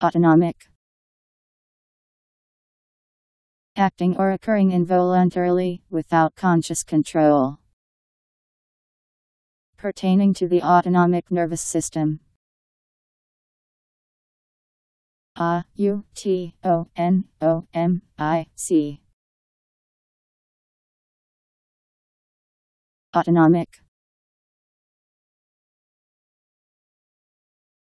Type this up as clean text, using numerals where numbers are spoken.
Autonomic. Acting or occurring involuntarily, without conscious control. Pertaining to the autonomic nervous system. Autonomic.